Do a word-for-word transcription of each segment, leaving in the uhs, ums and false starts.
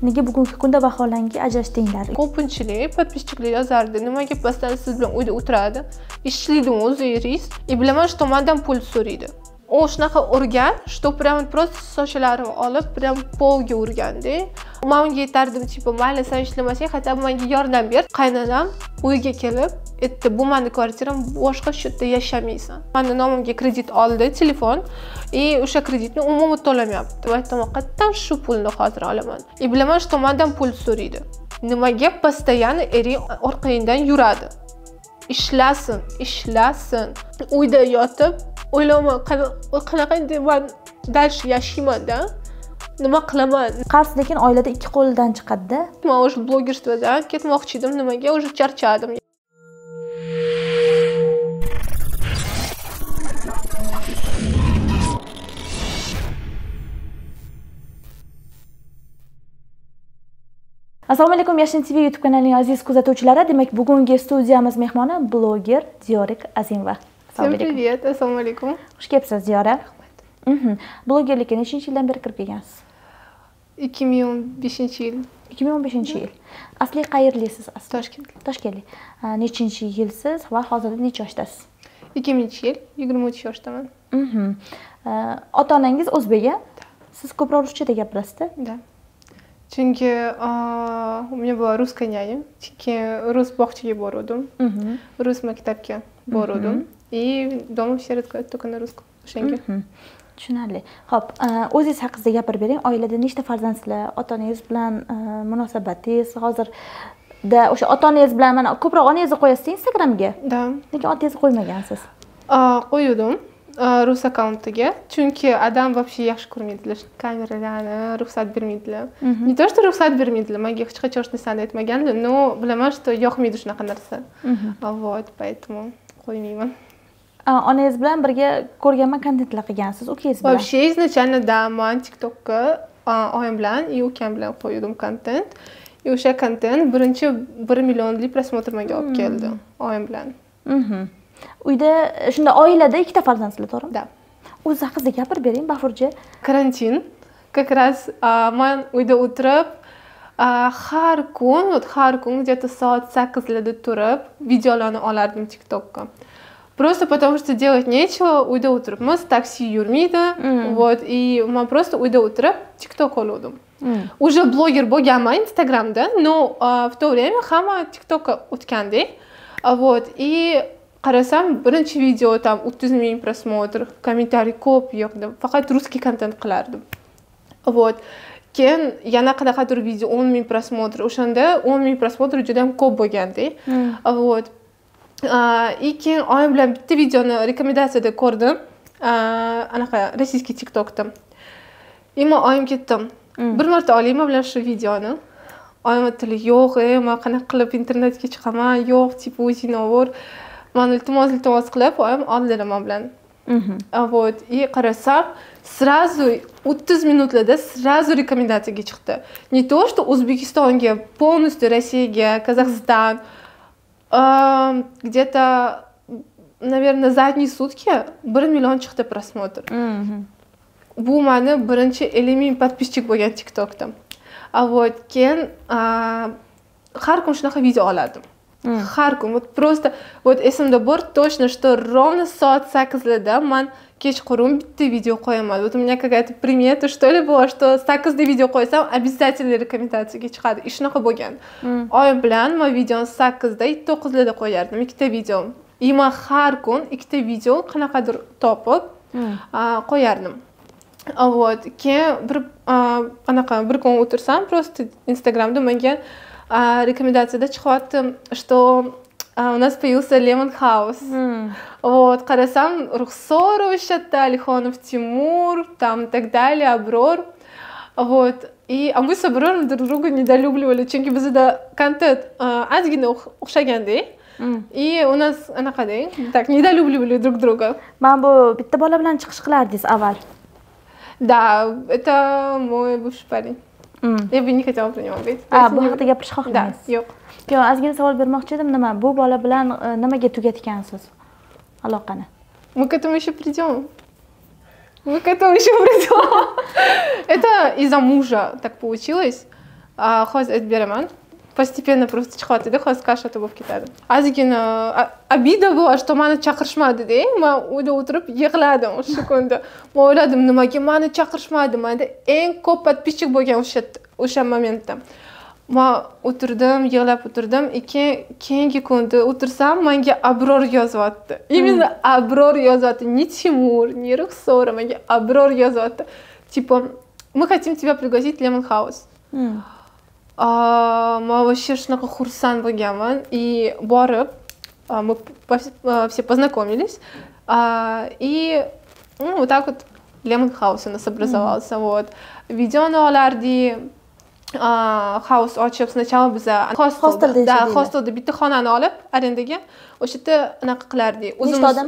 Nega bugungi kunda vaholanki ajrashdinglar? Ko'pinchilik подписчикlar yozardi, nimaga postdan siz bilan uyda o'tiradi, ishchilikdan o'zingiz, и bilaman shu tomondan pul so'raydi. O shunaqa urgan, что прям просто sochlarimni olib, прям polga urganda. Men unga aytardim, tipo, mayli sen ishlamasang, hatto menga yordam ber. Qaynonam uyga kelib, aytdi, bu meni kvartiram, boshqa shu yerda yashamaysan. Meni nomimga kredit oldi, telefon, и o'sha kreditni umuman to'lamayapti. Aytdim, qayerdan shu pulni hozir olaman? И bilaman shu tomondan pul so'raydi. Nimaga постоянно ering orqangdan yuradi? Ishlasin, ishlasin. Uyda yotib, o'ylayman, qanaqa endi men dальше yashayman-da. Nima qilaman? Qarz lekin oilada ikki qo'ldan chiqadi-da. Men o'sha blogerstvodan ketmoqchi edim, nimaga o'sha charchadim. Assalomu alaykum, Yashin T V YouTube kanalining aziz kuzatuvchilari. Demak, bugungi studiyamiz mehmoni bloger Ziyorik Azimova. Всем привет, assalomu alaykum. Xush kelibsiz, Ziyora. Mhm. Blogerlikka nechinchi yildan beri kirib kelgansiz? ikki ming o'n beshinchi yil. ikki ming o'n beshinchi yil. Asli qayerlisiz? Toshkent. Toshkentlik. Nechinchi yilsiz va hozirda necha yoshdasiz? ikki minginchi yil, yigirma uch yoshdaman. Mhm. Ota-onangiz o'zbek, siz ko'proq ruschada gapirasiz-da? Да. Chunki у меня была русская няня, keyin rus bog'chaga bordim, rus maktabga bordim, и дома все разговаривают только на русском. O'shanga. Tushunarli. Xo'p, o'zingiz haqingizda gapirib bering. Oilada nechta farzandsizlar? Ota-onangiz bilan munosabatingiz hozirda o'sha ota-onangiz bilan mana ko'proq onangizni qo'yasiz Instagramga? Da. Nega otangizni qo'ymagansiz? Qo'ydim. Rus akkauntga, chunki adam вообще yaxshi ko'rmaydilar kameralarni, ruxsat bermaydilar. Не то что ruxsat bermaydilar, menga hech qachon hech narsani aytmaganlar, но bilaman, что yoqmaydi shunaqa narsa. Вот, поэтому qo'ymayman. Onangiz bilan birga ko'rganman, kontentlar qilgansiz, ukangiz bilan. Вообще изначально да, men TikTokka oyim bilan и ukam bilan qo'ydim kontent. И o'sha kontent birinchi bir millionlik просмотр menga olib keldi oyim bilan. Uyda shunda oilada ikkita farzandsizlar, to'g'rimi? Da. O'zingiz haqingizda gapirib bering, Bafurja. Karantin. Как раз men uyda o'tirib, har kun, har kun где-то soat sakkizlarda turib, videolarni olardim TikTokka. Просто потому что делать нечего, uyda o'tiribmiz, taksi yurmaydi, вот, и men просто uyda o'tirib TikTok oldim. Уже блогер bo'lganman Instagramda, но в то время hamma TikTokka o'tgandek. Вот, и qarasam, birinchi video tam o'ttiz ming просмотр, kommentariy ko'p yo'qdi. Faqat russkiy kontent qilardim. Вот. Keyin yana qanaqadir video o'n ming просмотр, o'shanda o'n ming просмотр juda ham ko'p bo'lgandi. Вот. И keyin oyim bilan bitta videoni rekomendatsiyada ko'rdim. Anaqa rossiyskiy TikTokda. И men oyim ketdim. Bir marta olayman bilan shu videoni. Oyim aytdi, "Yo'q, men qanaqa qilib internetga chiqaman? Yo'q, tipo o'zing ovur." Men iltimos iltimos qilib, oyim oldilar men bilan. Вот. И qarasam, сразу o'ttiz minutlarda сразу rekomendatsiyaga chiqdi. Не то, что O'zbekistonga, полностью Россияga, Казахстан. Где-то, наверное, за одни сутки bir million chiqdi просмотр. Bu meni birinchi ellik ming подписчик bo'lgan TikTokda. А вот keyin har kun shunaqa video olardim. Har kun, вот просто, вот esimda bor точно, что ровно soat sakkizlarda men kechqurun bitta video qo'yaman. Вот у меня какая-то примета, что ли, была, что sakkizda video qo'ysam, обязательно rekomendatsiyaga chiqadi. И shunaqa bo'lgan. Oyim bilan men videoni sakkizda, to'qqizlarda qo'yardim, ikkita video. И men har kun ikkita video qanaqadir topib qo'yardim. Вот, keyin bir anaqa bir kun o'tirsam, просто Instagramda menga rekomendatsiyada chiqyapti, что у нас появился Lemon House. Вот, qarasam, Ruxsor o'sha yerda, Alixonov Timur, там и так далее, Abror. Вот, и мы с Abror друг друга недолюбливали, chunki bizda kontent ozgina o'xshaganda. И у нас anaqadek, так недолюбливали друг друга. Men bu bitta bola bilan chiqish qilardingiz avval. Да, это мой бывший парень. Я бы не хотела про него говорить. А, bu haqida gapirish xohlamaysiz? Да, yo'q. Yo'q, ozgina savol bermoqchi edim, nima? Bu bola bilan nimaga tugatgansiz aloqani? Мы к этому еще придем. Мы к этому еще придем. Это из-за мужа так получилось. hozir aytib beraman. Постепенно просто chiqyapti-da, hozir qashqacha bo'lib ketadi. Ozgina обида bor, что meni chaqirishmadi-da. Men uyda o'tirib yig'ladim o'sha kunda. Men o'yladim, nimaga meni chaqirishmadi? Menda eng ko'p подписчик bo'lgan o'sha o'sha momentda. Men o'tirdim, yig'lab o'tirdim. Keyin keyingi kunda o'tirsam, menga Abror yozyapti. Именно Abror yozyapti, не Тимур, не Ruxsora, menga Abror yozyapti. Типа, мы хотим тебя пригласить в Lemon House. Men вообще shunaqa xursand bo'lganman. И borib, мы все познакомились. И ну, вот так вот Lemon House у нас образовался. Вот. Видеоni olardik. House ochib, sначала biz hostelda, да, hostelda bitta xonani olib arendaga o'sha yerda anaqa qilardik. Nechta odam?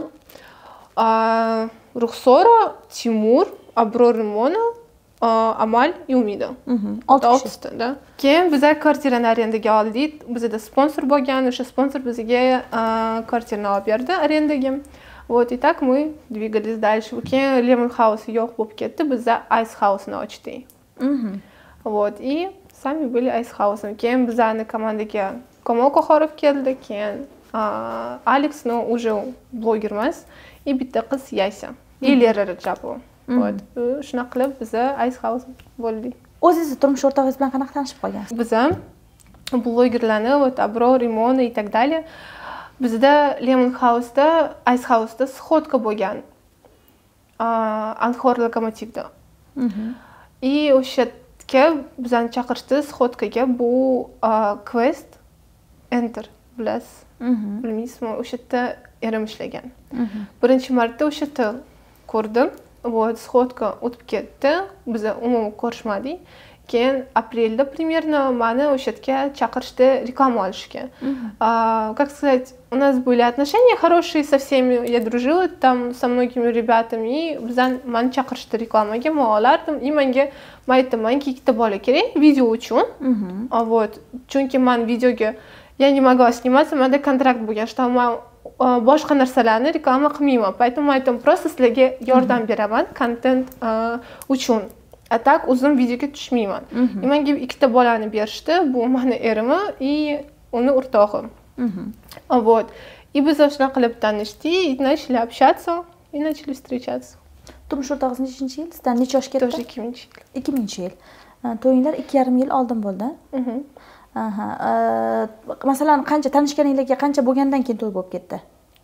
Ruxsora, Timur, Abror, Rimona, Amal и Umida. oltita, da. Keyin biz kvartirani arendaga oldik. Bizda sponsor bo'lgan, o'sha sponsor bizga kvartirani olib berdi arendaga. Вот и так мы двигались дальше. Keyin Lemon House yo'q bo'lib ketdi, biz Ice House'ni ochdik. Вот и сами были Ice House'ni. Keyin bizning komandaga Kamol Qohorov keldi, keyin Alex, но уже bloger emas, и bitta qiz Yasa. И Lera Rajapova. Вот. Shunaqa qilib biz Ice House bo'ldik. O'zingiz turmush o'rtog'ingiz bilan qanaqa tanishib qolgansiz? Biz blogerlarni, вот Abror, Rimona и так далее. Bizda Lemon House'da, Ice House'da sxodka bo'lgan. Anxor Lokomotivda. И o'sha yerga bizani chaqirishdi sxodkaga. Bu Quest Enter bilasiz. Bilmaysizmi? O'sha yerda erim ishlagan. Birinchi marta o'sha yerda ko'rdim. Вот, sxodka o'tib ketdi. Biz umuman ko'rishmadik. Keyin aprelda примерно meni o'sha yerga chaqirishdi reklama olishga. Как сказать, у нас были отношения хорошие со всеми. Я дружила там со многими ребятами. И bizdan meni chaqirishdi reklamaga, men olardim. И menga men aytdim, menga ikkita bola kerak video uchun. Вот, chunki men videoga я не могла сниматься, menda kontrakt bo'lgan, что men boshqa narsalarni reklama qilmayman. Поэтому aytdim, просто sizlarga yordam beraman kontent uchun. A tak uzun videoga tushmayman. И menga ikkita bolani berishdi. Bu meni erimi и uni o'rtog'im. Вот. И biz shunaqa qilib tanishdik, и начали общаться, и начали встречаться. Turmush o'rtog'ingiz nechinchi yil? Sizdan necha yoshga katta? Тоже ikki mingchi yil. ikki mingchi yil. To'yinglar ikki yarim yil oldin bo'ldi. Aha. Masalan, qancha tanishganingizga qancha bo'lgandan keyin to'y bo'lib ketdi?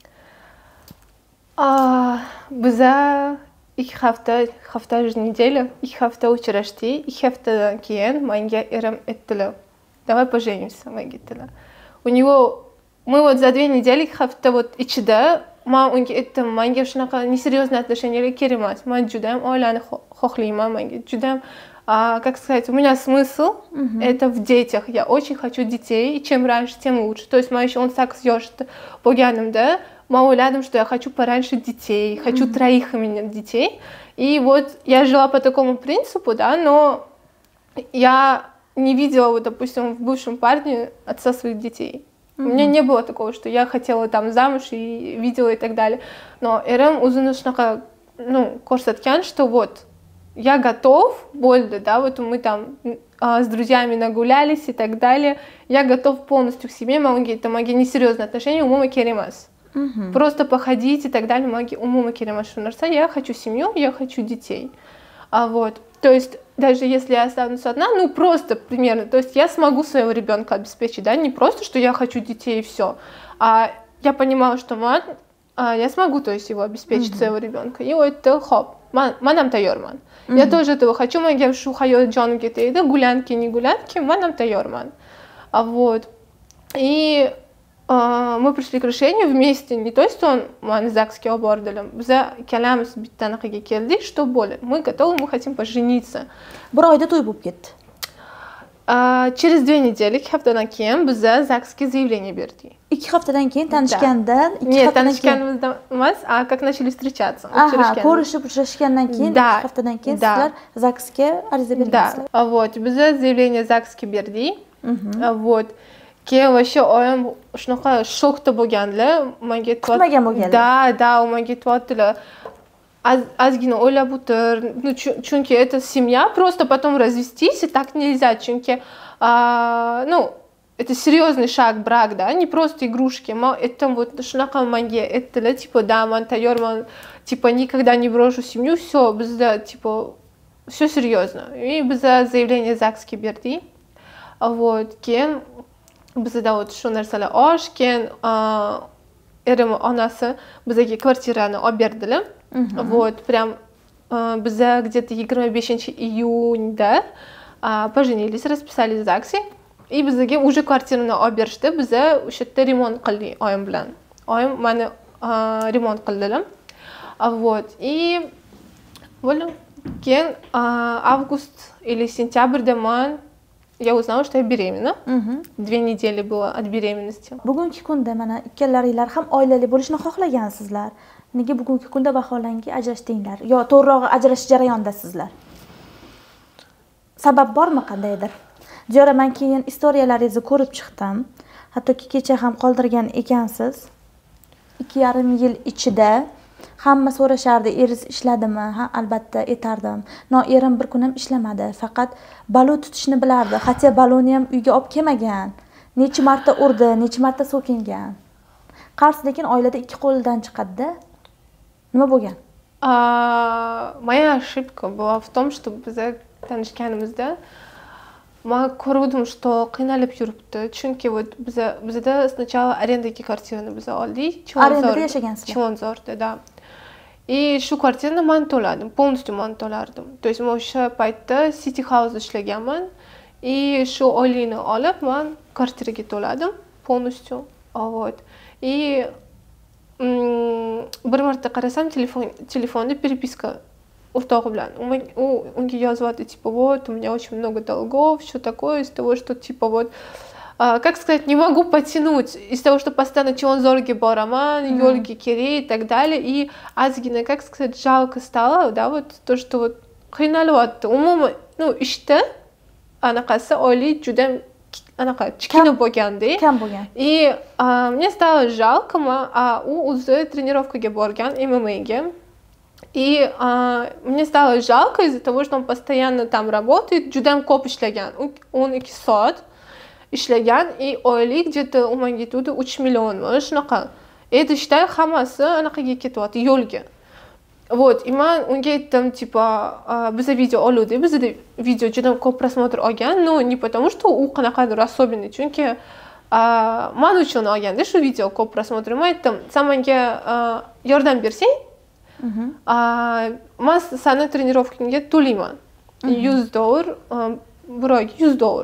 Biza ikki hafta, hafta неделя, ikki hafta uchrashdik. ikki haftadan keyin menga erim aytdilar, давай поженимся, menga aytdilar. У него мы вот за две недели, ikki hafta вот ichida men unga aytdim, menga shunaqa несерьезные отношения kerak emas. Men juda ham oilani xohlayman, menga juda ham как сказать, у меня смысл это в детях. Я очень хочу детей, и чем раньше, тем лучше. То есть, еще он так съежит поганым, да, мало рядом, что я хочу пораньше детей, хочу mm-hmm. троих именно детей. И вот я жила по такому принципу, да, но я не видела, вот, допустим, в бывшем парне отца своих детей. Mm-hmm. У меня не было такого, что я хотела там замуж и видела и так далее. Но Эрем узунушнака, ну, корсаткян, что вот, я готов, больно, да, вот мы там а, с друзьями нагулялись и так далее, я готов полностью к себе, маги, это маги несерьезные отношения, умума керемас. Uh-huh. Просто походить и так далее, маги, умума керемас, что я хочу семью, я хочу детей. А вот, то есть, даже если я останусь одна, ну, просто примерно, то есть я смогу своего ребенка обеспечить, да, не просто, что я хочу детей и все, а я понимала, что ман, а, я смогу, то есть, его обеспечить, uh-huh. своего ребенка, и вот это хоп, манам тайорман. Mm-hmm. Я тоже этого хочу, я шухаю Джон где-то, гулянки, не гулянки, манам тайорман. А вот, и а, мы пришли к решению вместе, не то, что он ман закский обордалем, за калям с битанахаги келди, что более, мы готовы, мы хотим пожениться. Брайда той букет. Через две недели, ikki haftadan keyin biz zakskiga заявление berdik. ikki haftadan keyin tanishgandan, ikki Нет, tanishganimizdan emas, a как начали встречаться. Aha, ko'rishib uchrashgandan keyin, ikki haftadan keyin sizlar zakskiga ariza bergansizlar. Да. Вот, biz заявление zakskiga berdik. Вот. Keyin вообще oyim shunaqa shokda bo'lganlar, menga kutmagan bo'lganlar. Да, да, u menga aytibdilar. ozgina o'ylab o'tir, chunki это семья, просто потом развестись, и так нельзя, chunki ну это серьезный шаг брак, да, не просто игрушки. Это вот shunaqa menga aytdilar, типа, да, man tayyorman, типа, никогда не брошу семью, все, bizda, типа, все серьезно. И bizda заявление ЗАГСga berdik. Вот, keyin bizda вот shu narsalar osh, keyin erim onasi bizga kvartirani olib berdilar. Вот, прям bizda где-то yigirma beshinchi iyunda поженились, расписались в ЗАГСе. И bizga уже kvartirani olib berishdi. Biza o'sha yerda remont qildik oyim bilan. Oyim mani remont qildilar. Вот. И voilà. Keyin август или сентябрьda man я узнала, что я беременна. Две недели было от беременности. Bugungi kunda mana ikkalaringlar ham oilali bo'lishni xohlagansizlar. Nega bugungi kunda vaholanki ajrashdinglar? Yo to'g'rirog'i ajrashish jarayonidasizlar? Sabab bormi qandaydir? Jora, men keyin istoriyalaringizni ko'rib chiqdim. Hattoki kecha ham qoldirgan ekansiz. ikki yarim yil ichida hamma so'rashardi, eringiz ishladimi? Ha, albatta etardim. No, erim bir kun ham ishlamadi. Faqat balo tutishni bilardi. Hatto baloni ham uyga olib kelmagan. Necha marta urdi, necha marta so'kingan. Qarz lekin oilada ikki qo'ldan chiqadi-da. Nima bo'lgan? Моя ошибка была в том, что biz tanishganimizda man ko'rdim, что qiynalib yuribdi. Chunki вот bizda bizda сначала арендаga kvartirani biz oldik. Arendada yashagansizlar. Chilonzorda, да. И shu kvartirani men to'ladim, полностью men to'lardim. То есть men o'sha paytda City House ishlaganman. И shu oylikni olib men kvartiraga to'ladim полностью. Вот. И bir marta qarasam telefon telefonda переписка o'rtog'i bilan. U unga yozyapti, типа, вот, у меня очень много долгов, что такое, из того, что, типа, вот, как сказать, не могу потянуть, из того, что постоянно Chilonzorga boraman, yo'lga kerak и так далее. И ozgina, как сказать, жалко стало, да, вот, то, что вот qiynalyapti. Umuman, ну, ishda anaqasi oylik juda anaqa kichkina bo'lganda. Kam bo'lgan. И мне стало жалко, а u o'zi trenirovkaga borgan эм эм а ga. И а, мне стало жалко из-за того, что он постоянно там работает, judam ko'p ishlagan. o'n ikki soat ishlagan и oylik где-то u menga aytdi uch millionmi, shunaqa. Это считай hammasi anaqaga ketyapti, yo'lga. Вот, и man unga aytdim, типа, bizda video oluvdik, bizda video juda ko'p просмотр olgan, но не потому, что u qanaqadir особенный, chunki man uchun olganda shu video ko'p просмотр. Men aytdim, sen menga yordam bersang, man seni trenirovkangga to'layman. yuz dollar, bir oyga yuz dollar.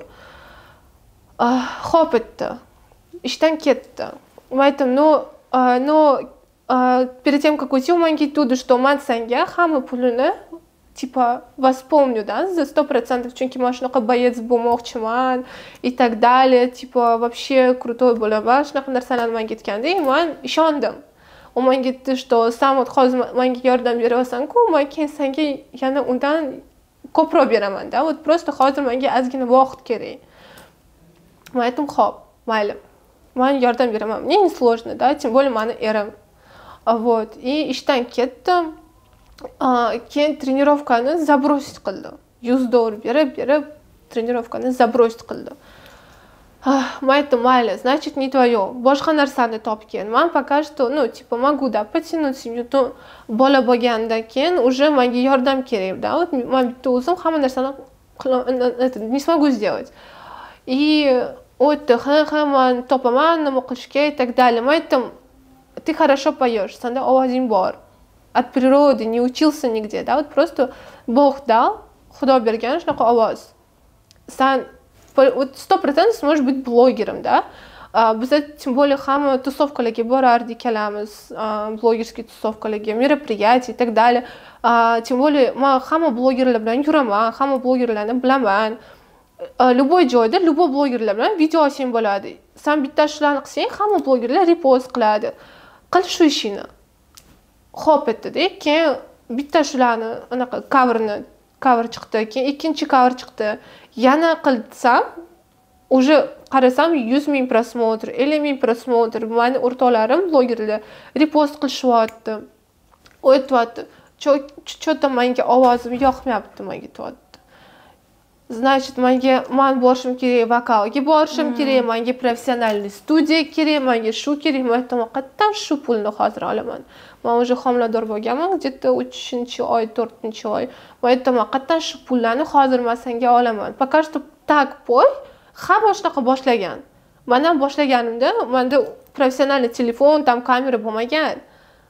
Xo'p etdi. Ishdan ketdi. Men aytdim, no, no, перед тем, как уйти, у menga aytdi, что man senga hamma pulini типа восполню, да, за сто процентов, chunki man shunaqa boyec bo'lmoqchiman и так далее, типа вообще крутой bo'laman, shunaqa narsalarni menga aytganda, men ishondim. U menga aytdi, что sen вот hozir menga yordam berasan-ku, men keyin senga yana undan ko'proq beraman, да, вот просто hozir menga ozgina vaqt kerak. Men aytdim, xo'p, mayli. Men yordam beraman. Мне не сложно, да, тем более meni erim. Вот, и ishdan ketdim. Keyin trenirovkani забросить qildi. yuz dollar berib, berib trenirovkani забросить qildi. Men aytdim, mayli, значит, не твое. Boshqa narsani topgan. Men пока что, ну, типа, могу, да, потянуть семью. То bola bo'lgandan keyin уже menga yordam kerak, да. Вот men bitta o'zim hamma narsani не смогу сделать. И вот hamma topaman, nima qilishga и так далее. Men aytdim, ты хорошо поешь, senda ovozing bor. От природы, не учился нигде, да, вот просто Бог дал, Xudo bergan shunaqa ovoz. Sen вот сто процентов сможешь быть блогером, да. Biz тем более hamma тусовкаларga borardik, kelamiz, блогерские тусовкаларga, мероприятия и так далее. Тем более men hamma blogerlar bilan yuraman, hamma blogerlarni bilaman. Любой joyda, любой blogerlar bilan video olsang bo'ladi. Sen bitta shularni qilsang, hamma blogerlar repost qiladi. Qil shu ishini. Xo'p etdi-da, keyin bitta shularni anaqa coverni cover chiqdi, keyin ikkinchi cover chiqdi. Yana qilsam, уже qarasam yuz ming просмотр, ellik ming просмотр. Meni o'rtoqlarim blogerlar repost qilishyapti. U aytibdi, Cho'ta menga ovozim yoqmayapti, menga tuyapti. Значит, menga men borishim kerak, vokalga borishim kerak, menga professional studiya kerak, menga shu kerak. Men aytaman, qayerdan shu pulni hozir olaman? Men уже homilador bo'lganman, где-то uchinchi oy, to'rtinchi oy. Men aytaman, qayerdan shu pullarni hozir men senga olaman? Пока что так poy, hamma shunaqa boshlagan. Men ham boshlaganimda, menda professional telefon, tam kamera bo'lmagan.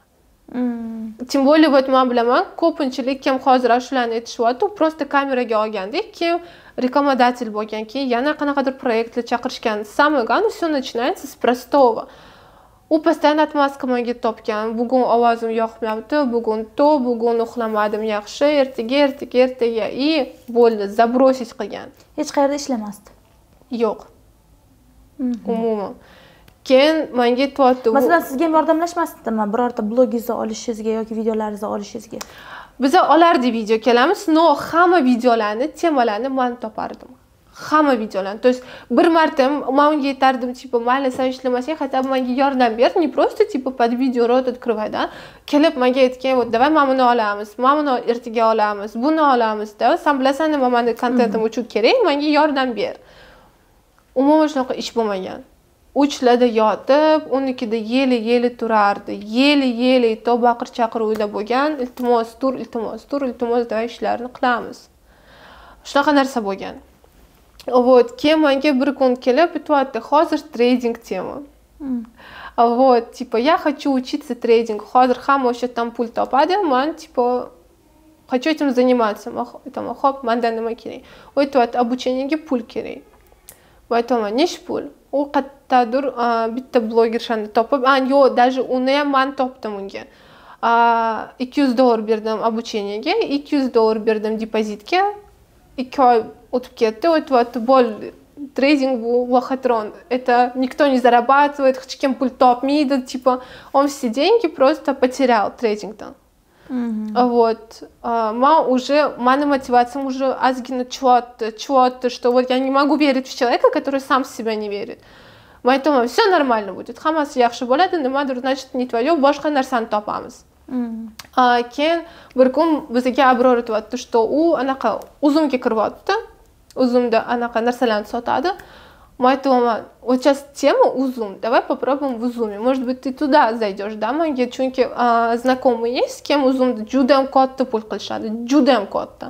Тем более вот men bilaman, ko'pinchilik kim hozir shularni aytishyapti, просто kameraga olganda, kim rekomendatelь bo'lgan, keyin yana qanaqadir proyektlar chaqirishgan. Самое главное, все начинается с простого. U постоянно отмазка menga topgan. Bugun ovozim yoqmayapti, bugun to, bugun uxlamadim yaxshi, ertaga, ertaga, ertaga и bo'ldi, забросить qilgan. Hech qayerda ishlamasdi. Yo'q. Umuman. Keyin menga aytdi. Masalan, sizga ham yordamlashmasdimi birorta blogingizni olishingizga yoki videolaringizni olishingizga? Biz olardi video kelamiz, no hamma videolarni, temalarni men topardim. Hamma videolarni. То есть bir marta men unga aytardim, tipo, mayli sen ishlamasang, хотя бы menga yordam ber, не просто tipo под video rot открывай, да? Kelib menga aytgan, "Вот давай mana buni olamiz, mana buni ertaga olamiz, buni olamiz-da. Sen bilasan nima menda kontentim uchun kerak, menga yordam ber." Umuman shunaqa ish bo'lmagan. uchlarda yotib, o'n ikkida yeli-yeli turardi. Yeli-yeli to baqir-chaqir uyda bo'lgan, iltimos tur, iltimos tur, iltimos da ishlarni qilamiz. Shunaqa narsa bo'lgan. Вот, keyin menga bir kun kelib aytdi, hozir trading tema. Вот, типа, я хочу учиться трейдингу. Hozir hamma o'sha yerdan pul topadi, men tipo хочу этим заниматься. Aytaman, "Xo'p, mendan nima kerak?" U aytdi, "Обучениyaga pul kerak." Men aytaman, "Necha pul?" U qayerdadir bitta blogershani topib, a yo'q, даже uni ham men topdim unga. ikki yuz dollar berdim обучениyaga, ikki yuz dollar berdim depozitga. ikki oy o'tib ketdi, o'tib bo'l трейдинг bu лохотрон. Это никто не зарабатывает, hech kim pul topmaydi, типа он все деньги просто потерял трейдингdan. Вот. Men уже, моя мотивация уже озгина чего-то, чего-то, что вот я не могу верить в человека, который сам в себя не верит. Men aytaman, все нормально будет. Hammasi yaxshi bo'ladi, nimadir, значит, не твое, boshqa narsani topamiz. Keyin bir kun bizga Abror aytdi, что u anaqa uzumga kiryapti. Uzumda anaqa narsalarni sotadi. Men aytaman, вот сейчас тема узум, давай попробуем в узуме. Может быть, ты туда зайдешь, да, menga, chunki знакомый есть, kim uzumda juda ham katta pul qilishadi, juda ham katta.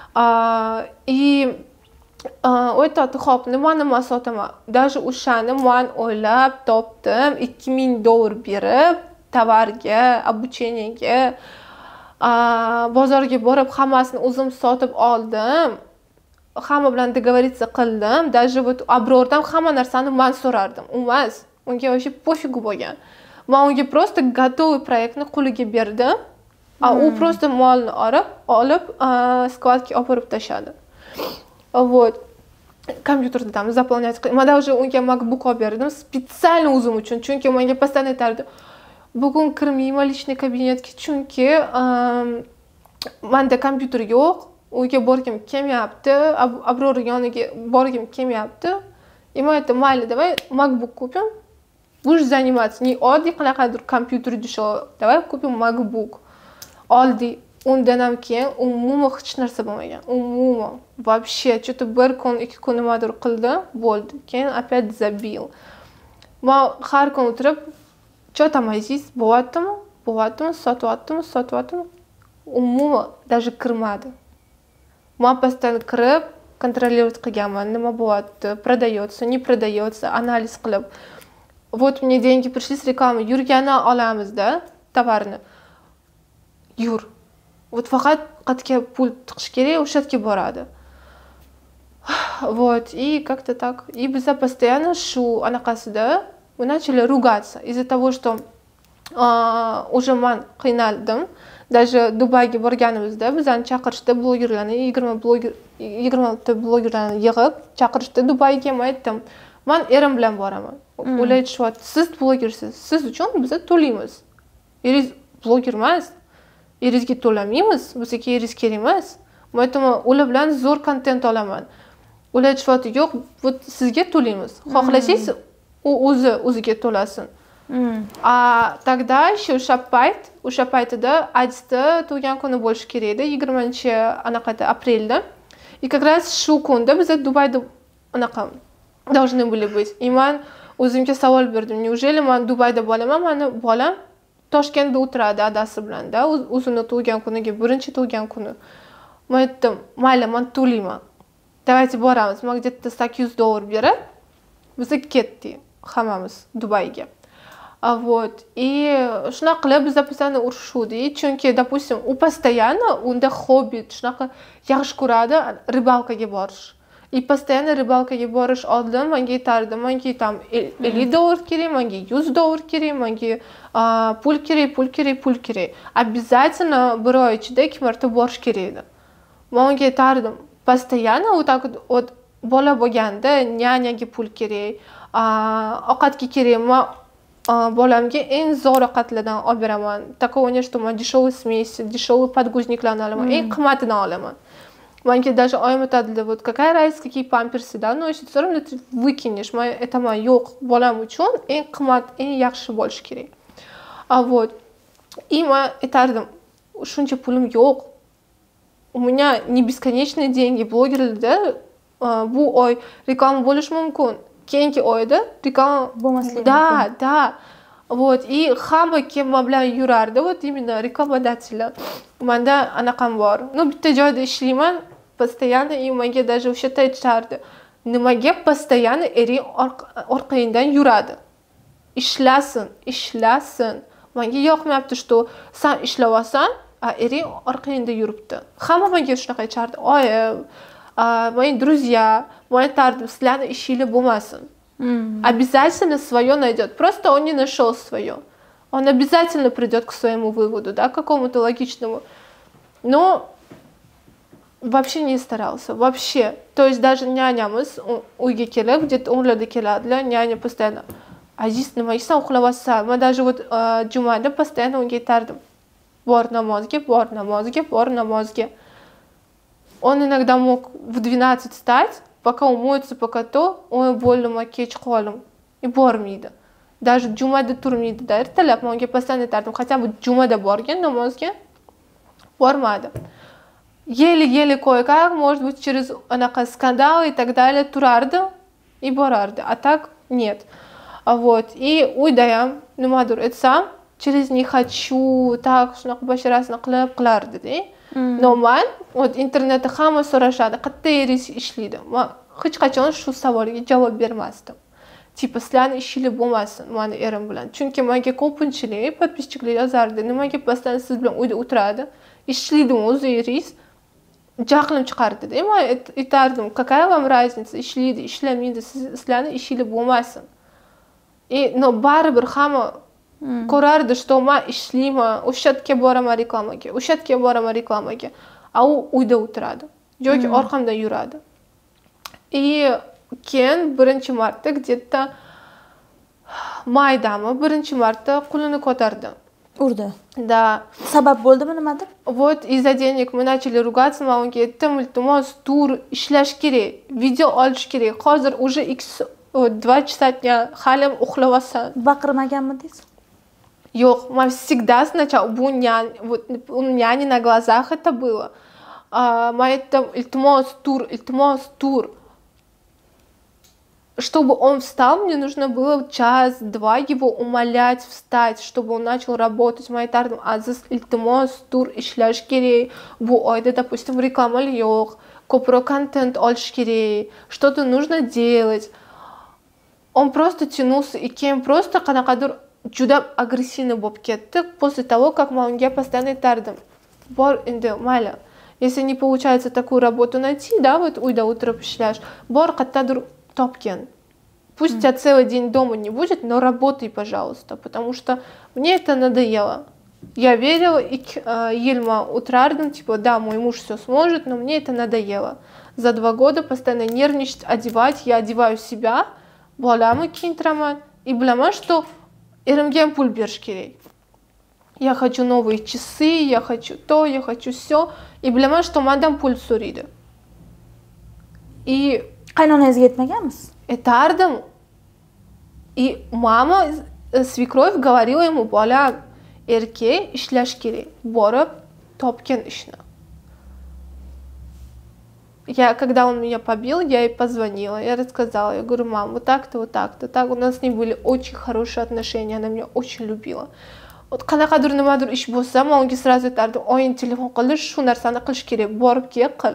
И u aytadi, "Xo'p, nima nima sotaman?" Даже o'shani men o'ylab topdim, ikki ming dollar berib, tovarga, обучениyaga, bozorga borib hammasini o'zim sotib oldim. Hamma bilan договориться qildim. Даже вот Abrordan hamma narsani men so'rardim. Emas, unga o'sha pofigu bo'lgan. Men unga просто готовый проектni qo'liga berdim. A u просто molni olib, olib skladga olib borib tashladi. Вот. Kompyuterda там заполнять. Men даже unga MacBook olib berdim, специально o'zim uchun, chunki menga постоянно aytardi, "Bugun kirmayman личный kabinetga, chunki menda kompyuter yo'q. Uyga borgim kelmayapti, Abror yoniga borgim kelmayapti." И men aytdim, "Mayli, давай MacBook купим. Будешь заниматься не oddiy qanaqadir kompyuter deshov, давай купим MacBook." Oldi. Undan ham keyin umuman hech narsa bo'lmagan. Umuman. Вообще, что-то bir kun, ikki kun nimadir qildi, bo'ldi. Keyin опять забил. Men har kun o'tirib, "Что там Aziz? Bo'lyaptimi? Bo'lyaptimi? Sotyaptimi? Sotyaptimi?" Umuman даже kirmadi. Men постоянно kirib, контролировать qilganman, nima bo'lyapti, продается, не продается, анализ qilib. Вот мне деньги пришли с рекламы, Yur, yana olamiz-da tovarni. Yur. Вот faqat qayerga pul tiqish kerak, o'sha yerga boradi. Вот, и как-то так. И biz постоянно shu anaqasida мы начали ругаться из-за того, что уже men qiynaldim. Даже Dubayga borganimizda bizani chaqirishdi, blogerlarni, yigirma bloger, yigirma ta blogerlarni yig'ib chaqirishdi Dubayga. Men aytdim, "Men erim bilan boraman." Ular aytishyapti, "Siz blogersiz, siz uchun biz to'laymiz. Eringiz bloger emas. Eringizga to'lamaymiz, bizga eringiz kerak emas." Men aytaman, "Ular bilan zo'r kontent olaman." Ular aytishyapti, "Yo'q, bu sizga to'laymiz. Xohlasangiz u o'zi o'ziga to'lasin." А тогда еще o'sha payt, o'sha paytida Adisda tug'ilgan kuni bo'lishi kerak edi, yigirmanchi anaqada aprelda. И как раз shu kunda biz Dubayda anaqa должны были быть. И man o'zimga savol berdim. Неужели man Dubayda bo'laman? Mani bolam Toshkentda o'tiradi adasi bilan-da, o'zini tug'ilgan kuniga, birinchi tug'ilgan kuni. Men aytdim, "Mayli, men to'layman. Давайте boramiz." Men где-то sakkiz yuz dollar berib, biz ketdik hammamiz Dubayga. А вот. И shunaqa qilib biz poстоянно urishuvdik, chunki, допустим, u постоянно unda hobbi, shunaqa yaxshi ko'radi ribalkaga borish. И постоянно ribalkaga borish oldin menga aytardi, menga tam ellik dollar kerak, menga yuz dollar kerak, menga pul kerak, pul kerak, pul kerak. Обязательно bir oy ichida ikki marta borish kerak edi. Men unga aytardim, постоянно u так вот bola bo'lganda nyanyaga pul kerak, ovqatga kerak. Men bolamga eng zo'r ovqatlardan olib beraman. Такого нет, что men дешевый смеси, дешевый подгузникlarni olaman, eng qimmatini olaman. Menga даже oyim aytadi, вот какая разница, какие памперсы, да, но все равно ты выкинешь. Men aytaman, yo'q, bolam uchun eng qimmat, eng yaxshi bo'lishi kerak. А вот. И men aytardim, shuncha pulim yo'q. У меня не бесконечные деньги. Blogerlarda bu oy reklama bo'lishi mumkin. Keyingi oyda reklama bo'lmasligi da, mumkin. da. Вот. И hamma kim bilan yurardi, вот именно рекламодателlar. Menda anaqam bor. Ну, bitta joyda ishlayman, постоянно, и menga даже o'sha yerda aytishardi. Nimaga постоянно ering orqangdan yuradi? Ishlasin, ishlasin. Menga yoqmayapti, что sen ishlayapsan, a ering orqangda yuribdi. Hamma menga shunaqa aytishardi. Oyim, мои друзья, men aytardim, sizlarni ishinglar bo'lmasin. Обязательно свое найдет. Просто он не нашел свое. Он обязательно придет к своему выводу, да, какому-то логичному. Но вообще не старался. Вообще. То есть даже нянямыз uyga kelib, где-то o'nlarda keladilar, няня постоянно. Aziz, nima yeysan, uxlayapsan? Men даже вот jumada постоянно unga aytardim. Bor namozga, bor namozga, bor namozga. Он иногда мог в двенадцать встать, пока умоется, пока то, ой, больно, кech qolim. И bormaydi. Даже jumada turmaydi, da ertalab menga постоянно aytardim, хотя бы jumada borgan namozga bormadi. Еле-еле кое-как, может быть, через anaqa skandal и так далее turardi и borardi. А так нет. А вот. И uydayam nimadir aytsam, через не хочу, так shunaqa basharasini qilib qilardi-da. No man, вот internetda hamma so'rashadi, qayerda eringiz ishlaydi? Men hech qachon shu savolga javob bermasdim. Tipo, sizlarni ishinglar bo'lmasin meni erim bilan. Chunki menga ko'pinchilik podpischilar yozardi, nimaga postoyanno siz bilan uyda o'tiradi, ishlaydimi o'zi eringiz? Jahlim chiqardi-da. Men aytardim, какая вам разница, ishlaydi, ishlamaydi, sizlarni ishinglar bo'lmasin. И no baribir hamma ko'rardi, что men ishlayman, o'sha yerga boraman reklamaga, o'sha yerga boraman reklamaga. A u uyda o'tiradi yoki orqamdan yuradi. И keyin birinchi marta где-то maydami birinchi marta qo'lini ko'tardi. Urdi. Да. Sabab bo'ldimi nimadir? Вот из-за денег мы начали ruгаться, men unga aytdim, iltimos, tur ishlash kerak, video olish kerak. Hozir уже два часа dня halim uxlayapsan. Baqirmaganmidingiz? Ёх, мы всегда сначала, у няни, вот у няни на глазах это было. А, мы это iltimos тур, iltimos тур. Чтобы он встал, мне нужно было час-два его умолять встать, чтобы он начал работать. Мы aytardim, aziz, iltimos тур ishlash kerak. Bu oyda, допустим, reklama yo'q, ko'proq kontent olish kerak, что-то нужно делать. Он просто тянулся, и keyin просто qanaqadir juda agressivniy bo'lib ketdi. После того, как men unga постоянно aytardim, bor endi mayli. Если не получается такую работу найти, да, вот uyda o'tirib ishlash, bor qayerdadir topgin. Пусть тебя целый день дома не будет, но работай, пожалуйста, потому что мне это надоело. Я верила, и Ельма утрардом, типа, да, мой муж все сможет, но мне это надоело. За два года постоянно нервничать, одевать, я одеваю себя, bolamni kiyintiraman, и bilaman, что erimga pul berish kerak. Я хочу новые часы, я хочу то, я хочу все, и bilaman, что mendan pul so'raydi. И qaynonangizga aytmaganmisiz? aytardim. И mama свекровь говорила ему: bolam, erkak ishlash kerak, borib topgin ishni. Я, когда он меня побил, я ей позвонила, я рассказала, я говорю: мам, вот так-то, вот так-то, так, у нас с ней были очень хорошие отношения, она меня очень любила. Вот qanaqadir nimadir ish bo'lsa, men unga сразу aytardim: oying telefon qildi, shu narsani qilish kerak, borib kel, qil.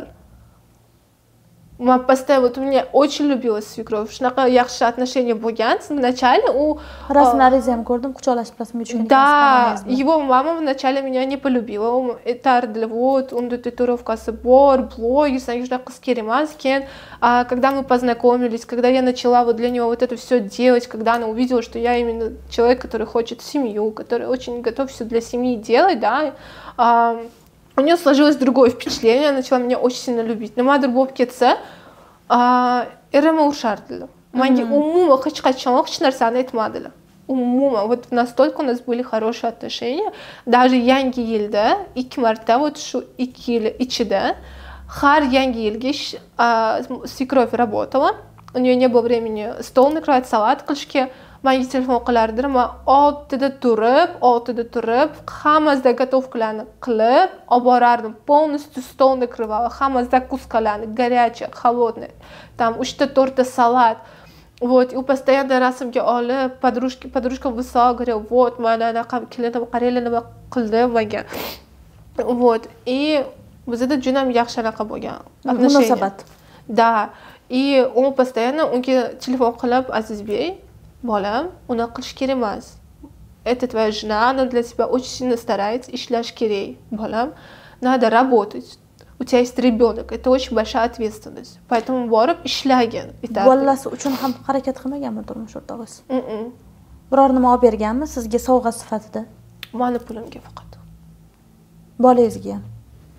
Man постоянно, вот у меня очень любила свекровь, shunaqa yaxshi отношения bo'lgan. Вначале у rasmlaringizni ham ko'rdim, quchoqlashib rasmga tushgan. Да, его мама вначале меня не полюбила. У aytardilar: вот, unda татуировкасы bor, блогер, sanki shunaqa qiz kerak emas. Keyin, когда мы познакомились, когда я начала вот для него вот это все делать, когда она увидела, что я именно человек, который хочет семью, который очень готов все для семьи делать, да, у нее сложилось другое впечатление, она начала меня очень сильно любить. Nimadir bo'lib ketsa, erama urishardilar. Menga umuman hech qachon hech narsani aytmadilar. Umuman, вот настолько у нас были хорошие отношения. Даже yangi yilda ikki marta, вот shu ikki yil ichida har yangi yilga свекровь работала. У нее не было времени стол накрывать, салат qilishga. Menga telefon qilardilar, men oltida turib, oltida turib, hamma заготовкаlarni qilib olib borardim. Полностью стол накрывала, hamma закускаlarni, горячий, холодный. Там uchta to'rtta salat. Вот, и постоянно rasmga olib, подружки, подружкам высылала, говорила: вот, mana anaqa kelinim, qaranglar nima qildi menga. Вот, и bizda juda ham yaxshi anaqa bo'lgan munosabat. Да, и он постоянно unga telefon qilib: Azizbek, bolam, unaqa qilish kerak emas. Это твоя жена, она для тебя очень сильно старается, ishlash kerak, bolam. Надо работать. У тебя есть ребенок, это очень большая ответственность. Поэтому borib ishlagin. Bolasi uchun ham harakat qilmaganmi turmush o'rtog'ingiz? Biror nima olib berganmi sizga sovg'a sifatida? Mani pulimga faqat. Bolangizga ham.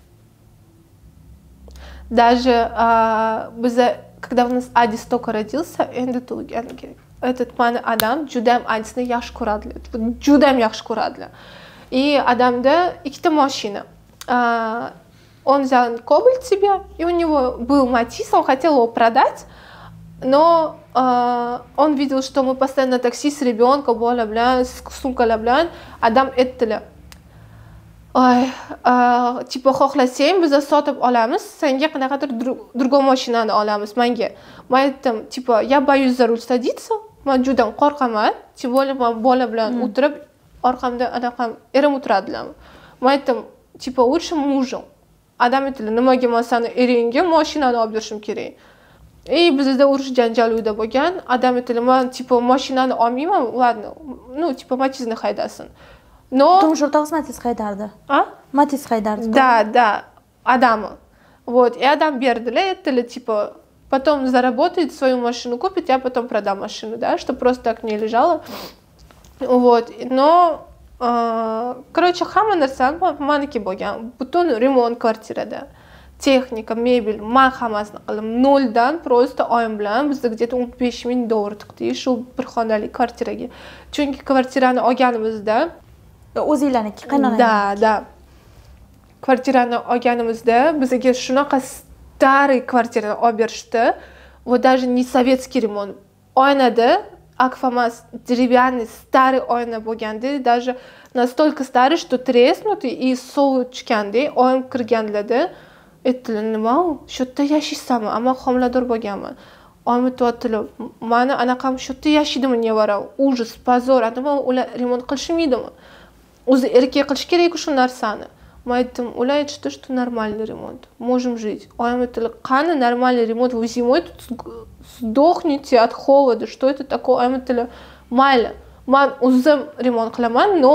Даже biz, когда у нас Adis только родился, endi tug'ilganiga этот mani adam juda ham Adisni yaxshi ko'radilar. Juda ham yaxshi ko'radilar. И adamda ikkita mashina. Он взял Кобальт себе, и у него был Матис, он хотел его продать, но э, он видел, что мы постоянно на такси с ребенком, боля, бля, с сумкой, бля, адам ettila. Ой, э, типа xohlasang biz sotib olamiz, senga qanaqadir другой mashinani olamiz menga. Men aytdim, типа, я боюсь за руль садиться, men juda qo'rqaman, tем более men bola bilan o'tirib, orqamda anaqa erim o'tiradilar. Men aytdim, типа, лучше мужем. Adam aytdi: nimaga men seni eringga mashinani olib berishim kerak? И bizda urush janjal uyda bo'lgan. Adam aytdi: men типа mashinani olmayman, ладно, ну, типа Matiz'ni haydasin. Но turmush o'rtog'ingiz Matiz haydardi. А? Matiz haydardi. Да, да, Adamı. Вот, и Adam berdilar, aytdilar, типа, потом заработает, свою машину купит, я потом продам машину, да, чтобы просто так не лежала. Вот, но короче, hamma narsam meniki bo'lgan. Butun remont kvartirada. Texnika, mebel, men hammasini qildim. Noldan просто oyim bilan bizda где-то o'n besh ming dollar tiqdik shu bir xonali kvartiraga. Chunki kvartirani olganimizda o'zinglarniki, qaynonangiz. Da, da. Kvartirani olganimizda bizga shunaqa старый kvartirani olib berishdi. Вот даже не советский ремонт. Oynada Аквамаз деревянный старый oyna bo'lganda, даже настолько старый, что треснутый и sovutganda, oyim kirganlarda aytdilar: nima u? Shu yerda yashaysanmi? Ammo homilador bo'lganman. Oyim aytdilar: mana anaqam shu yerda yashaydimi nevara? Ужас, позор, nima ular remont qilishmaydimi? O'zi erkak qilish kerak-ku shu narsani. Men aytdim: ular aytishdi, что нормальный ремонт, можем жить. Oyim aytdilar: qani нормальный ремонт, вы зимой тут сдохнете от холода, что это такое? Oyim aytdilar: mayli, men o'zim remont qilaman, но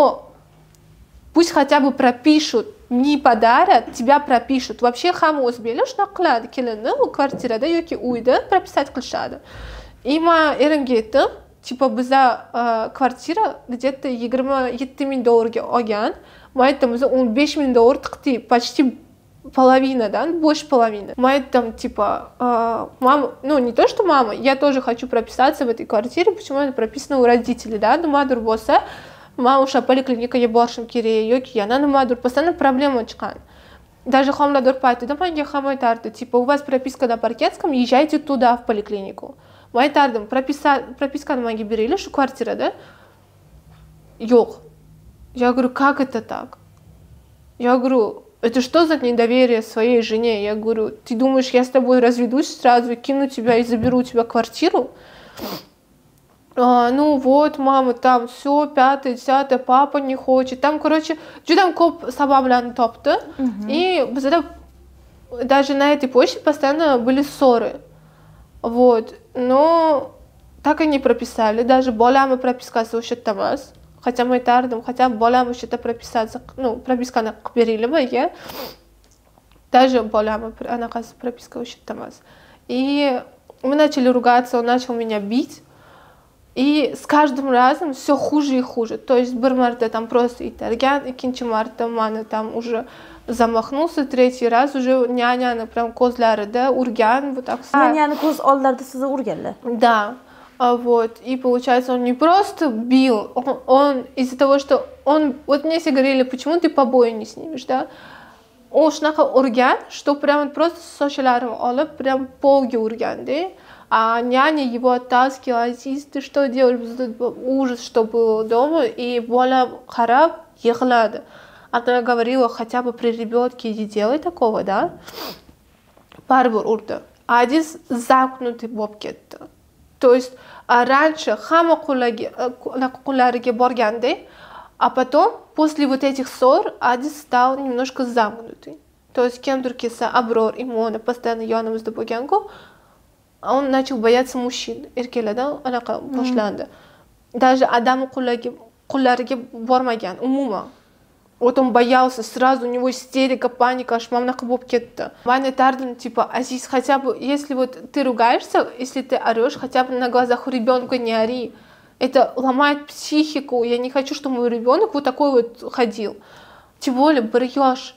пусть хотя бы пропишут, не подарят, тебя пропишут. Вообще hamma o'zbeklar shunaqa qiladi, kelinni u kvartirada yoki uyda прописать qilishadi. И men erimga aytdim, типа bizda kvartira где-то yigirma yetti ming dollarga olgan. Men aytdim, biz o'n besh ming dollar tiqdik, почти половинадан, больше половины. Men aytdim, типа, мама, ну не то, что мама, я тоже хочу прописаться в этой квартире, почему это прописано у родителей, да, nimadir bo'lsa, men o'sha poliklinikaga borishim kerak yoki yana nimadir, постоянно проблема chiqqan. Даже homilador paytida menga ham aytardi, типа, у вас прописка на Паркетском, езжайте туда в поликлинику. Men aytardim, пропискani menga beringlar shu kvartirada. yo'q. Я говорю, как это так? Я говорю, это что за недоверие своей жене? Я говорю, ты думаешь, я с тобой разведусь сразу, кину тебя и заберу у тебя квартиру? А, ну вот, мама, там все, пятое, десятое, папа не хочет. Там, короче, juda ko'p sabablarni topdi. И bizda даже на этой почте постоянно были ссоры. Вот. Но так и не прописали. Даже bolami propiskasi o'sha yerda emas. Хотя мы aytardim, хотя bolam o'sha yerda propisatsiya, ну, propiskani qilib beringlar menga. Даже bolami anaqasi прописка o'sha yerda emas. И мы начали ругаться, он начал меня бить. И с каждым разом все хуже и хуже. То есть bir marta там просто itargan, ikkinchi marta mani там уже замахнулся, третий раз уже няняni прям ko'zlarida urgan, вот так. Няняni ko'z oldilarida sizni urganlar. Да. А вот, и получается, он не просто бил, он, он из-за того, что он, вот мне все говорили, почему ты побои не снимешь, да? Он shunaqa urgan, что прям просто sochlarini olib, прям polga urganda. А няня его оттаскивала, Азиз, ты что делаешь? Ужас, что было дома. И bola qarab, yig'ladi. Она говорила, хотя бы при ребенке не делай такого, да? Baribir urdi. Aziz zaмкнутый bo'lib ketdi. То есть раньше hamma qo'llariga borganda, а потом, после вот этих ссор, Aziz стал немножко замкнутый. То есть kimdir kelsa, Abror, Imona постоянно yonimizda bo'lgan-ku, он начал бояться мужчин. Erkaklardan anaqa boshlandi. Даже odam qo'llariga bormagan, umuman. Вот он боялся, сразу у него истерика, паника, аж mamnaqa bo'lib ketdi. Men aytardim, типа, Aziz, хотя бы, если вот ты ругаешься, если ты орешь, хотя бы на глазах у ребенка не ори. Это ломает психику. Я не хочу, чтобы мой ребенок вот такой вот ходил. Тем более, bir yosh.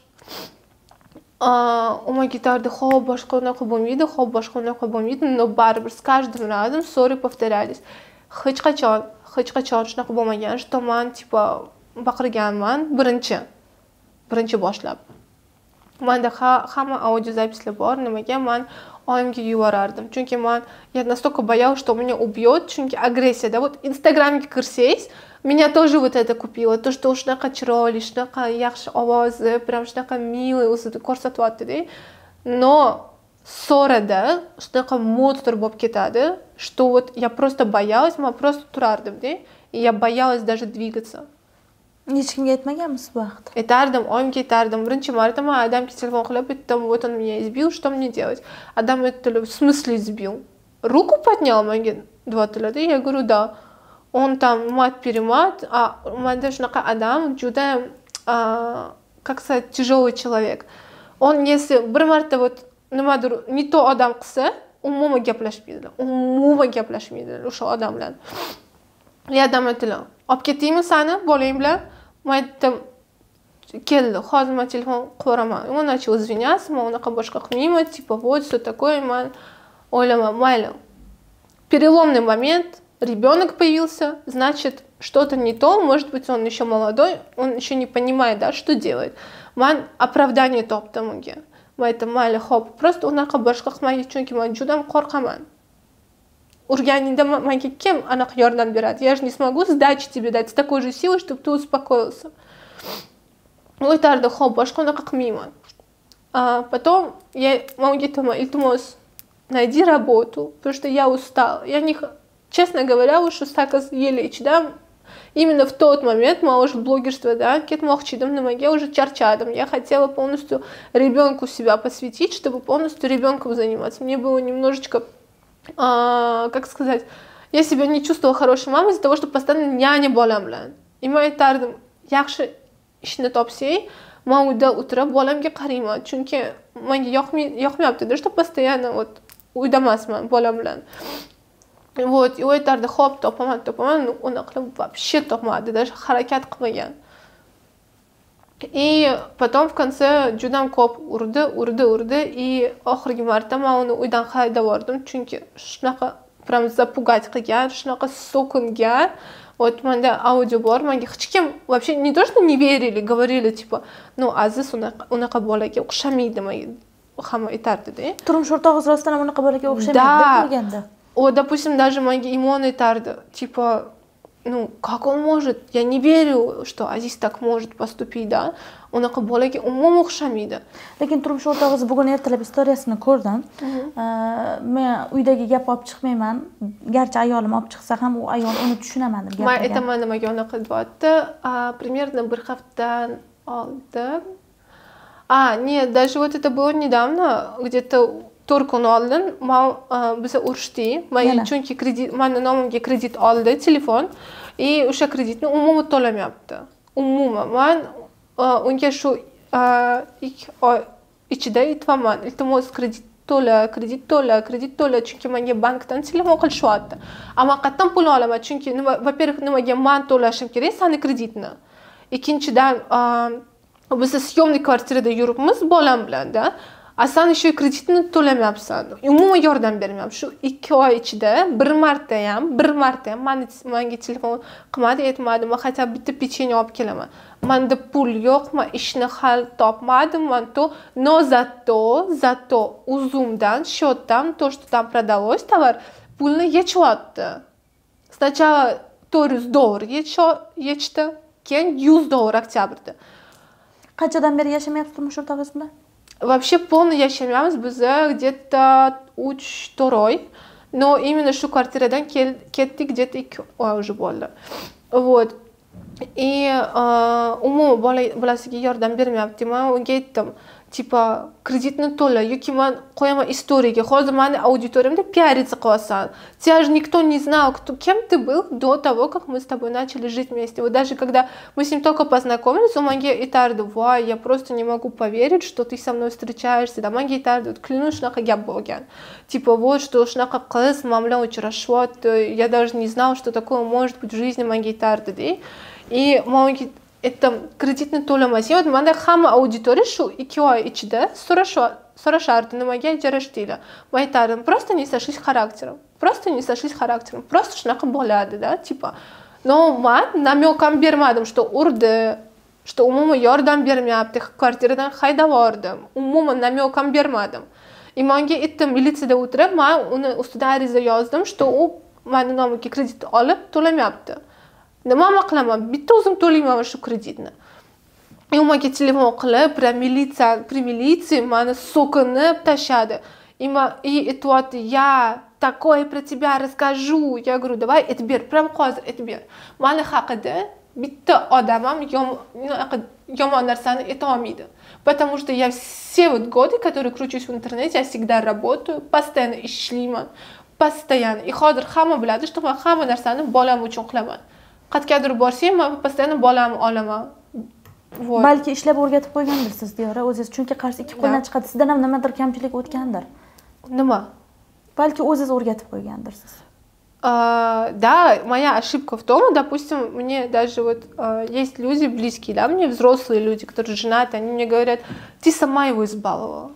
У меня гитарды, хоп, boshqa unaqa bo'lmaydi, хоп, boshqa unaqa bo'lmaydi, но baribir с каждым разом ссоры повторялись. Hech qachon, hech qachon shunaqa bo'lmagan, что men типа baqirganman birinchi birinchi boshlab. Menda hamma audio zapislar bor, nimaga men oyimga yuborardim. Chunki men я настолько боялась, что меня убьет, chunki agressiya, да, вот Instagramga kirsangiz, меня тоже вот это купило, то, что shunaqa chiroyli, shunaqa yaxshi ovozi, прям shunaqa mилый o'zini ko'rsatyapti-da. Но ссорада shunaqa monster bo'lib ketadi, что вот я просто боялась, men просто turardim-da, и я боялась даже двигаться. Hech kimga aytmaganmisiz bu haqda? Aytardim, oyimga aytardim. Birinchi marta men odamga telefon qilib aytdim, вот он меня избил, что мне делать? Odam aytdi, в смысле избил? Руку поднял menga deyaptilar-da. Я говорю, да. Он там мат-перемат, а menda shunaqa odam juda, как сказать, тяжелый человек. Он если bir marta вот nimadir не то odam qilsa, umuman gaplashmaydilar. Umuman gaplashmaydilar o'sha odam bilan. Ya odam aytdilar, olib ketdingmi seni bolang bilan? Men aytdim, keldi, hozir men telefon qo'raman. Он начал извиняться, men unaqa boshqa qilmayman, типа, вот что такое, men o'ylaman, mayli. Переломный момент, ребенок появился, значит, что-то не то, может быть, он еще молодой, он еще не понимает, да, что делает. Men оправдание topdim unga. Men aytdim, mayli, hop, просто unaqa boshqa qilmaydi, chunki men juda qo'rqaman. Urganingda menga kim anaqa yordam beradi? Я же не смогу сдачи тебе дать с такой же силой, чтобы ты успокоился. Aytardi, xo'p, boshqa unaqa qilmayman. А потом я unga aytaman, iltimos, найди работу, потому что я устала. Я не, честно говоря, уж sakkiz yil ichida именно в тот момент men уже блогерствоdan ketmoqchi edim, nimaga уже charchadim. Я хотела полностью ребенку себя посвятить, чтобы полностью ребенком заниматься. Мне было немножечко А, как сказать, я себя не чувствовала хорошей мамой из-за того, что постоянно няня bolam bilan. И men aytardim, yaxshi ishni topsang, men uyda o'tirib bolamga qarayman, chunki menga yoqmayapti-da, что постоянно вот uyda emasman bolam bilan. Вот, и u aytardi, xo'p, topaman, topaman, unaqa qilib вообще topmadi, даже harakat qilmagan. И потом в конце juda ko'p urdi, urdi, urdi, и oxirgi marta men uni uydan haydab yubordim, chunki shunaqa прям запугать qilgan, shunaqa so'kingan. Вот menda audio bor, menga hech kim вообще не то что не верили, говорили типа, ну, Aziz unaqa bolaga o'xshamaydi, menga hamma aytardi-da. Turmush o'rtog'ingiz rostdan ham unaqa bolaga o'xshamaydi deb qo'yganda. O, допустим, даже menga Imon aytardi, типа, ну, как он может? Я не верю, что Aziz так может поступить, да? Unaqa bolaga umuman o'xshamaydi. Lekin turmush o'rtog'ingiz bugun ertalab istoriyasini ko'rdim. Men uydagi gap olib chiqmayman. Garchi ayolim olib chiqsa ham u ayol uni tushunaman deb gapirgan. Men aytaman nimaga unaqa deyapti. Примерно bir haftadan oldin. А, нет, даже вот это было недавно, где-то to'rt kun oldin biza urishdik. Men chunki kredit, meni nomimga kredit oldi telefon, и o'sha kreditni umuman to'lamayapti. Umuman men unga shu ikki oy ichida aytvaman, iltimos kredit to'la, kredit to'la, kredit to'la, chunki menga bankdan telefon qilishyapti. Ammo qayerdan pul olaman? Chunki nima, во-первых, nimaga men to'lashim kerak sani kreditni. Ikkinchidan, biz съемный kvartirada yuribmiz bolam bilan-da. A sen shu kreditni to'lamayapsan. Umuman yordam bermayapsan. Shu ikki oy ichida bir marta ham, bir marta ham menga telefon qilmadi, aytmadi, men hatto bitta pechenye olib kelaman. Menda pul yo'q, men ishni hal topmadim, men to, но зато, зато uzumdan, счетdan, то, что там продалось товар, pulni yechyapti. Сначала to'rt yuz dollar yechdi, keyin yuz dollar oktyabrda. Qanchadan beri yashamayapsiz turmush o'rtog'ingiz bilan? Вообще полный yashamayapmiz biz где-то uch-to'rt oy. Но именно shu kvartiradan ketdik где-то ikki oy уже bo'ldi. Вот. И umuman bolasiga yordam bermayapti. Men unga aytdim, типа kreditni to'la yoki men qo'yaman istoriyaga. Hozir meni auditoriyamda пиариться qilasan. Тебя же никто не знал, кто, кем ты был до того, как мы с тобой начали жить вместе. Вот даже когда мы с ним только познакомились, он мне aytardi, voy, я просто не могу поверить, что ты со мной встречаешься. Да, menga aytardi, клянусь, shunaqa gap bo'lgan. Типа вот, что shunaqa qiz men bilan uchrashyapti. Я даже не знал, что такое может быть в жизни, menga aytardi, dey. И men aytdim, kreditni to'lamasang, menda hamma auditoriya shu ikki oy ichida so'rashardi, nimaga ajrashdinglar. Men aytardim, просто не сошлись характером. Просто не сошлись характером. Просто shunaqa bo'ladi, da, типа. Но men намёкам bermadim, что urdi, что umuman yordam bermayapti, kvartiradan haydab yubordim. Umuman намёкам bermadim. И menga aytdim, militsiyada o'tirib, men uni ustidan ariza yozdim, что u meni nomiga kredit olib to'lamayapti. Nima qilaman? Bitta o'zim to'layman shu kreditni. И u menga telefon qilib, при militsiya, при militsiya meni so'kinib tashladi. И aytyapti, я такое про тебя расскажу. Я говорю, давай aytib прям hozir aytib ber. Meni haqida bitta odam ham yomon narsani ayta olmaydi. Потому что я все вот годы, которые кручусь в интернете, я всегда работаю, постоянно ishlayman, постоянно. И hozir hamma biladi, что men hamma narsani bolam uchun qilaman. Qayergadir borsam, men постоянно bolamni olaman. Balki ishlab o'rgatib qo'ygandirsiz, Diyora, o'zingiz, chunki qarshi ikki qo'ldan chiqadi. Sizdan ham nimadir kamchilik o'tgandir. Nima? Balki o'zingiz o'rgatib qo'ygandirsiz. Да, моя ошибка в том, допустим, мне даже вот есть люди близкие, да, мне взрослые люди, которые женаты, они мне говорят, ты сама его избаловала.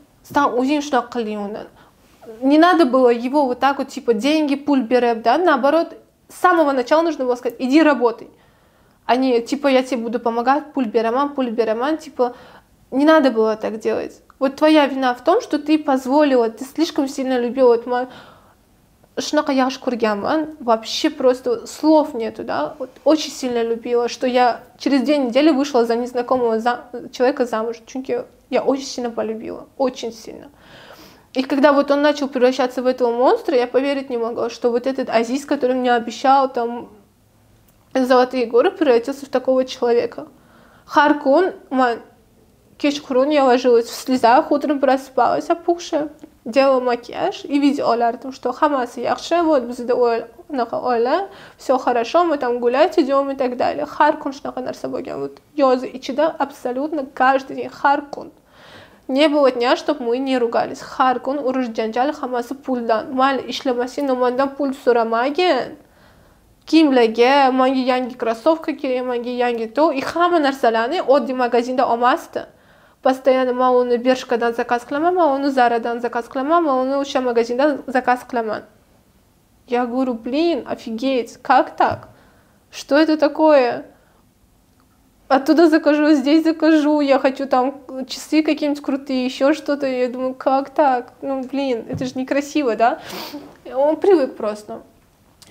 Не надо было его вот так вот, типа, деньги, пуль берем, да, наоборот, с самого начала нужно было сказать, иди работай. А не, типа, я тебе буду помогать, пуль береман, пуль береман, типа, не надо было так делать. Вот твоя вина в том, что ты позволила, ты слишком сильно любила. Вот, шнака я шкургяман, вообще просто слов нету, да, вот, очень сильно любила, что я через две недели вышла за незнакомого за... человека замуж, чунки я очень сильно полюбила, очень сильно. И когда вот он начал превращаться в этого монстра, я поверить не могла, что вот этот Aziz, который мне обещал там золотые горы, превратился в такого человека. Харкун, кешхурун, я ложилась в слезах, утром просыпалась опухшая, делала макияж и видела, что хамасы яхше, вот, оля, все хорошо, мы там гулять идем и так далее. Харкун, шнаха нарсабоген, вот, йозы и чида абсолютно каждый день. Харкун. Не было дня, чтобы мы не ругались. Харкун, урождянджали хамасы пульдан. Мали ishlamasi, но mandan pul so'ramagan. Kiyimlarga, menga yangi krossovka kerak, menga yangi to, и hamma narsalarni oddiy magazinda olmasdi. Постоянно men uni Bershkadan zakaz qilaman, men uni Zaradan zakaz qilaman, men uni o'sha magazindan zakaz qilaman. Я говорю, блин, офигеть, как так? Что это такое? Оттуда закажу, здесь закажу, я хочу там часы какие-нибудь крутые, еще что-то. Я думаю, как так? Ну, блин, это же некрасиво, да? Он привык просто.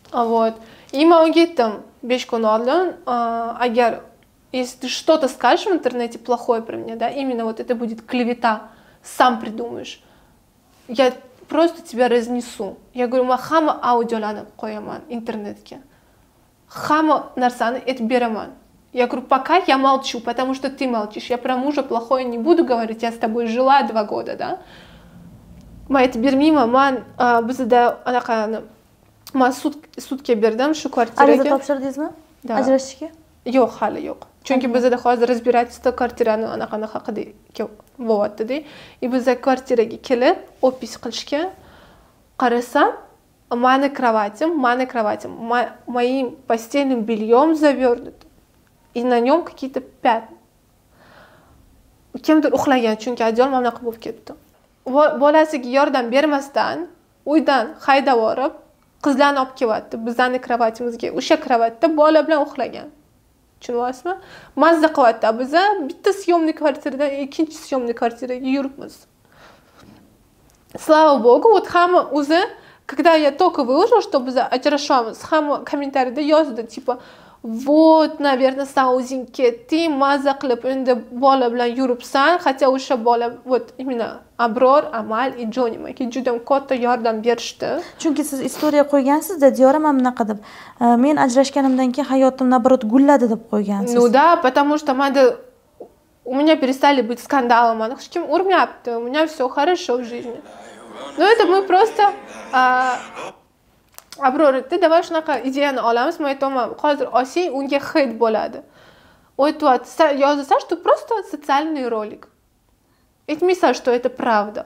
Вот. И man unga aytdim besh kun oldin, agar если ты что-то скажешь в интернете плохое про меня, да, именно вот это будет клевета, сам придумаешь, я просто тебя разнесу. Я говорю, man hamma audiolani qo'yaman internetga. Hamma narsani aytib beraman. Я говорю, пока я молчу, потому что ты молчишь. Я про мужа плохое не буду говорить, я с тобой жила два года, да. Man aytib bermayman, man bizda anaqani man sudga berdim shu kvartiraga. Ariza topshirdingizmi? Ajrashishga? Yo'q, hali yo'q. Chunki bizda hozir разбирательство kvartirani anaqani haqida bo'lyapti-da. И bizga kvartiraga kelib, opis qilishga qarasam, mani kravatim, mani kravatim, моим постельным бельем завернут. И на нем какие-то пятна. Kimdir uxlagan, chunki ajal mana qilib bo'lib ketdi. Bolasiga yordam bermasdan uydan haydab borib, qizlarni olib kelyapti. Bizning kravatimizga, o'sha kravatda bola bilan uxlagan. Tushunyapsizmi? Mazza qilyapti. Biz bitta съемный kvartiradan ikkinchi съемный kvartiraga yuribmiz. Слава богу, вот hamma o'zi, когда я только выложила, что biz ajrashamiz, hamma kommentariyada yozdi, типа вот, наверное, san o'zing ketding, mazza qilib endi bola bilan yuribsan, хотя o'sha bola вот именно Abror, Amal и Joni menga juda katta yordam berishdi. Chunki siz istoriya qo'ygansiz-da, Diyora men bunaqa deb. Men ajrashganimdan keyin hayotim наоборот gulladi deb qo'ygansiz. Ну да, потому что manda у меня перестали быть скандалы, mani hech kim urmayapti. У меня все хорошо в жизни. Ну это мы просто Abror aytdi, davay shunaqa ideyani olamiz, men aytaman, hozir olsang unga hit bo'ladi. Aytyapti, yozasan, что просто социальный ролик. Aytmaysan, что это правда.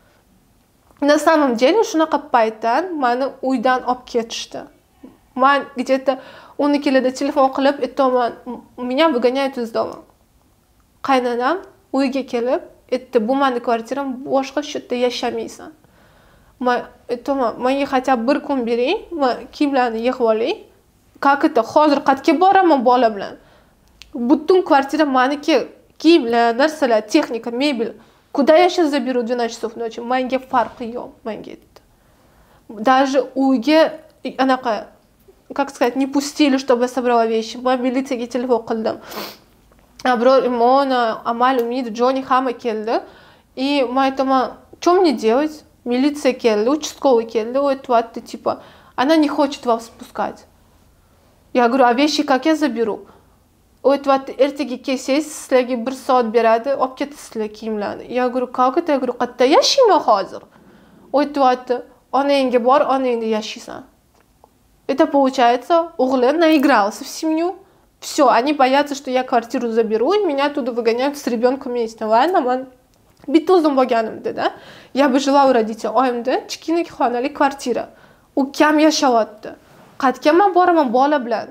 На самом деле shunaqa paytdan meni uydan olib ketishdi. Men где-то o'n ikkilarda telefon qilib aytaman, меня выгоняют из дома. Qaynonam uyga kelib aytdi, bu meni kvartiram, boshqa shu yerda yashamaysan. Men aytaman, menga хотя бы bir kun bering, men kiyimlarni yig'ib olay. Как это? Hozir qayerga boraman bola bilan? Butun kvartira meniki, kiyimlar, narsalar, texnika, mebel. Куда я сейчас заберу в двенадцать часов ночи? Menga farqi yo'q, menga aytdi. Даже uyga anaqa, как сказать, не пустили, чтобы я собрала вещи. Men militsiyaga telefon qildim. Abror, Imona, Amal, Umid, Joni hamma keldi. И men aytaman, что мне делать? Милиция келdi, участковый келdi, aytyapti, типа, она не хочет вас спускать. Я говорю, а вещи как я заберу? Aytyapti, ertaga kelsangiz sizlarga bir soat beradi, olib ketasizlar kiyimlarni. Я говорю, как это? Я говорю, qayerda yashayman hozir? Aytyapti, onangga bor, onangda yashaysan. Это получается, o'g'lim наигрался в семью. Все, они боятся, что я квартиру заберу, и меня оттуда выгоняют с ребенком вместе. Ладно, man bitta o'zim bo'lganimda da, я бы жила у родителей. Oyimda kichkina xonali kvartira. Ukam yashayapti. Qayerga men boraman bola bilan?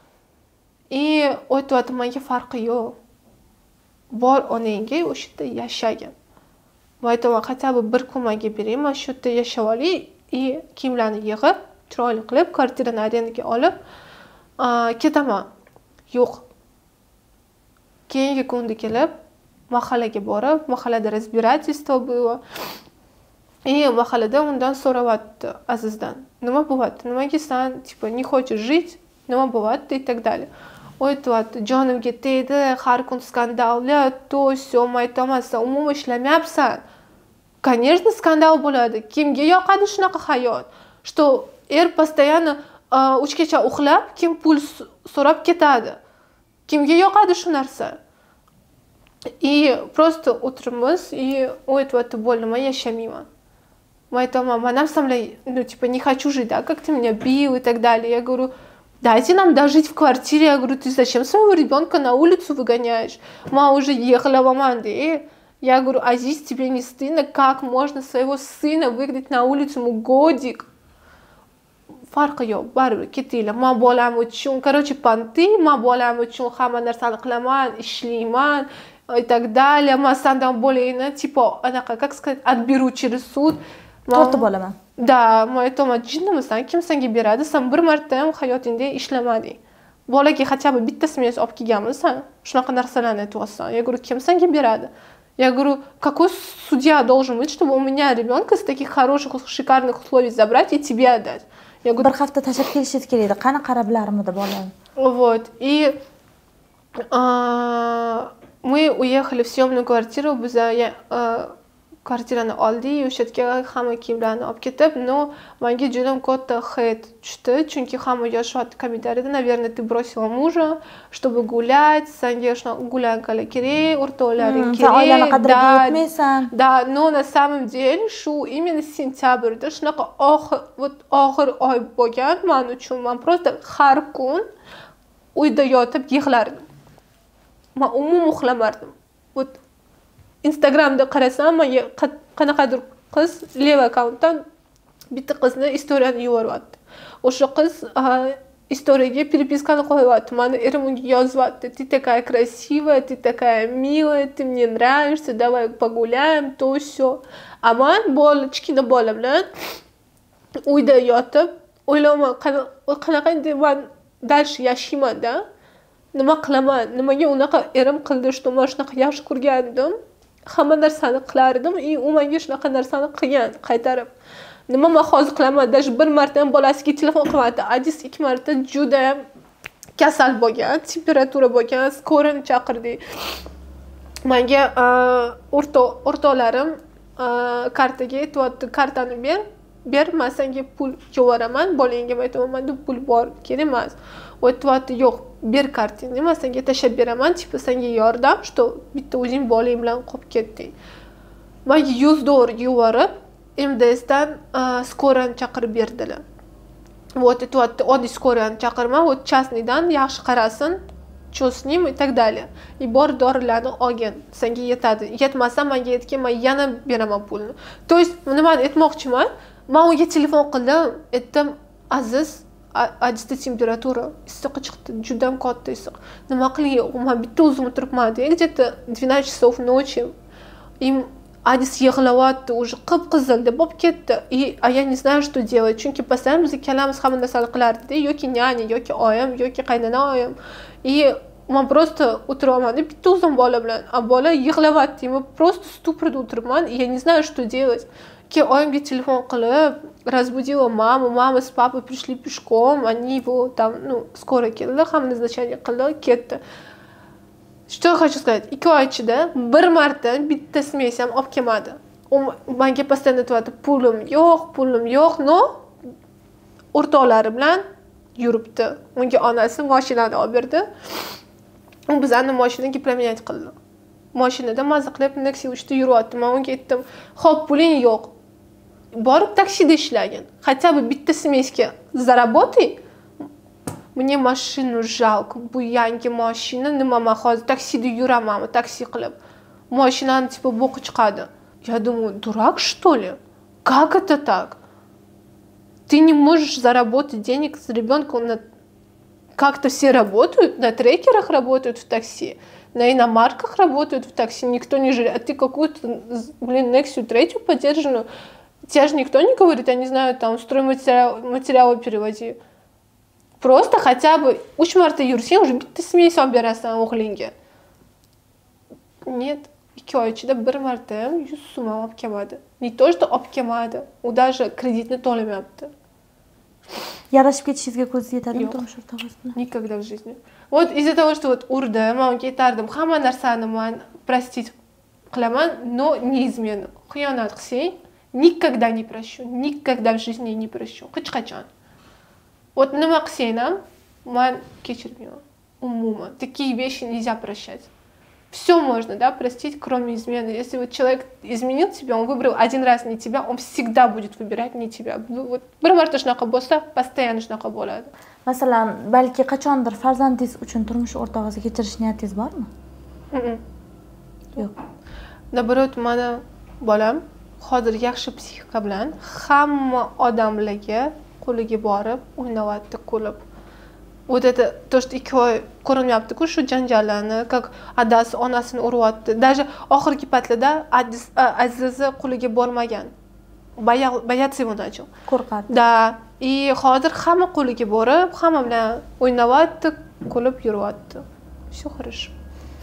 И aytyapti, menga farqi yo'q. Bor onangga o'sha yerda yashagan. Men aytaman, хотя бы bir kun menga bering, men shu yerda yashab olay, и kiyimlarni yig'ib, chiroyli qilib, kvartirani arendaga olib, ketaman. Yo'q. Keyingi kunda kelib, mahallaga borib, mahallada разбирательство было. И mahallada undan so'rayapti Azizdan. Nima bo'lyapti? Nimaga sen, типа, не хочешь жить? Nima bo'lyapti и так далее. Aytyapti, jonimga tegdi, har kun skandallar, to, syo, men aytaman, sen umuman ishlamayapsan. Конечно, skandal bo'ladi. Kimga yoqadi shunaqa hayot? Что er постоянно uchgacha uxlab, kim pul so'rab ketadi. Kimga yoqadi shu narsa? И просто o'tiramiz, и aytyapti, больно, men yashamayman. Men aytaman, men ham samlay, ну, типа, не хочу жить, да, как ты меня бил и так далее. Я говорю, дайте нам дожить в квартире. Я говорю, ты зачем своего ребенка на улицу выгоняешь? Мама уже ехала в Аманде. Я говорю, Азиз, тебе не стыдно? Как можно своего сына выгнать на улицу? Ему годик. Farqi yo'q, baribir ketinglar. Men bolam uchun, короче, panti, men bolam uchun hamma narsani qilaman, ishlayman и так далее. Men sendan bo'layni, tipo, anaqa, как сказать, отберу через суд. Tortib olaman. Да, men aytaman, jinnimisan, kim senga beradi? Sen bir marta ham hayotingda ishlamading. Bolaga хотя бы bittasini men olib kelganmisan, shunaqa narsalarni aytyapsan. Я говорю, kim senga beradi? Я говорю, какой судья должен быть, чтобы у меня ребенка с таких хороших, шикарных условий забрать и тебе отдать? bir hafta tashlab kelishingiz kerak edi. Qani qarab bilarmidi bolam? Вот. И а, мы уехали в съемную квартиру, biz kvartirani oldik, o'sha yerga hamma kiyimlarni olib ketib, но menga juda katta hate tushdi, chunki hamma yozishyapti kommentariyada, наверное, ты бросила мужа, чтобы гулять, senga shunaqa gulянкаlar kerak, o'rtoqlaring kerak. Sen oilani qadriga yetmaysan. Да, но на самом деле shu именно sentyabrda shunaqa oxir, вот oxir oy bo'lgan men uchun. Men просто har kun uyda yotib yig'lardim. Men umuman uxlamardim. Вот Instagramda qarasam, menga qanaqadir qiz lev akkauntdan bitta qizni istoriyani yuboryapti. O'sha qiz istoriyaga перепискani qo'yyapti. Meni erim unga yozyapti: "Ты такая красивая, ты такая милая, ты мне нравишься, давай погуляем", то всё. А men bola, kichkina bola bilan uyda yotib, o'ylayman, qanaqa endi men dальше yashayman-da. Nima qilaman? Nimaga unaqa erim qildi, что men shunaqa yaxshi ko'rgandim. Hamma narsani qilardim, и u menga shunaqa narsani qilgan, qaytarib. Nima men hozir qilaman? Даже bir marta ham bolasiga telefon qilmadi. Adis ikki marta juda ham kasal bo'lgan, temperatura bo'lgan, skorini chaqirdik. Menga o'rtoq o'rtoqlarim kartaga aytibdi, kartani ber, ber, men senga pul yuboraman. Bolangga aytaman, menda pul bor, kerak emas. U aytibdi, yo'q, ber kartingni, men senga tashlab beraman, tipa senga yordam, что bitta o'zing bolang bilan qolib ketding. Menga yuz dollar yuborib, M D S'dan skorani chaqirib berdilar. Вот aytibdi, oddiy skorani chaqirma, вот частныйdan yaxshi qarasin, что с ним и так далее. И bor dorilarni olgin, senga yetadi. Yetmasa menga aytgan, men yana beraman pulni. То есть nimani aytmoqchiman? Men unga telefon qildim, aytdim, aziz, adisda temperatura issiqqa chiqdi, juda ham katta issiq. Nima qilay? Men bitta o'zim o'tiribman-da, где-то двенадцать часов ночи. Им Adis yig'layapti, уже qip-qizil deb bo'lib ketdi. И а я не знаю, что делать. Chunki pasam biz ikkalamiz hamma narsani qilardik, yoki nyanya, yoki oyim, yoki qaynona oyim. И men просто o'tiraman, bitta o'zim bola bilan. A bola yig'layapti, men просто stupid o'tiribman, и я не знаю, что делать. Keyin oyimga telefon qilib, разбудила маму, мама с папой пришли пешком, они его там, ну, скоро keldi, hamma назначение qildi, ketdi. Что я хочу сказать? ikki oy ichida bir marta bitta smes ham olib kelmadi. U menga постоянно aytadi, pulim yo'q, pulim yo'q, no o'rtoqlari bilan yuribdi. Unga onasi mashinani olib berdi. U bizani mashinaga promenad qildi. Mashinada maza qilib Nexia uchda yuryapti. Men unga aytdim, "Xo'p, puling yo'q. Borib taksida ishlagin. Хотя бы bitta smesga заработай. Мне машину жалко, bu yangi mashina, nima men hozir taksida yuramanmi, taksi qilib. Mashinani типа bo'qi chiqadi." Я думаю, дурак что ли? Как это так? Ты не можешь заработать денег с ребенком на... Как-то все работают, на трекерах работают в такси, на иномарках работают в такси, никто не жалеет. А ты какую-то, блин, Nexia третью поддержанную, тебя же никто не говорит, я не знаю, там, стройматериалы материалы переводи. Просто хотя бы uch marta yursang, уже bitta smes olib berasan o'g'lingga. Нет, ikki oy ichida bir marta ham yuz so'm olib kelmadi. Не то, что olib kelmadi, u даже kreditni to'lamayapti. Yarashib ketishingizga ko'zingiz yetadimi turmush o'rtog'ingiz bilan? Никогда в жизни. Вот из-за того, что вот urdi, men unga aytardim, hamma narsani men простить qilaman, но неизменно. Xiyonat qilsang, никогда не прощу, никогда в жизни не прощу, hech qachon. Вот nima qilsang ham, men kechirmayman. Umuman, такие вещи нельзя прощать. Все можно, да, простить, кроме измены. Если вот человек изменил тебя, он выбрал один раз не тебя, он всегда будет выбирать не тебя. Вот bir marta shunaqa bo'lsa, постоянно shunaqa bo'ladi. Masalan, balki qachondir farzandingiz uchun turmush o'rtog'ingizni kechirish niyatingiz bormi? Yo'q. Naborot, mana bolam hozir yaxshi psixika bilan hamma odamlarga qo'liga borib, o'ynayapti, kulib. Вот это, то, что ikki oy ko'rinmayapti-ku shu janjallarni, как adasi onasini uryapti. Даже oxirgi paytlarda Aziza qo'liga bormagan. Boyаться его начал. Qo'rqadi. Да, и hozir hamma qo'liga borib, hamma bilan o'ynayapti, kulib yuryapti. Всё хорошо.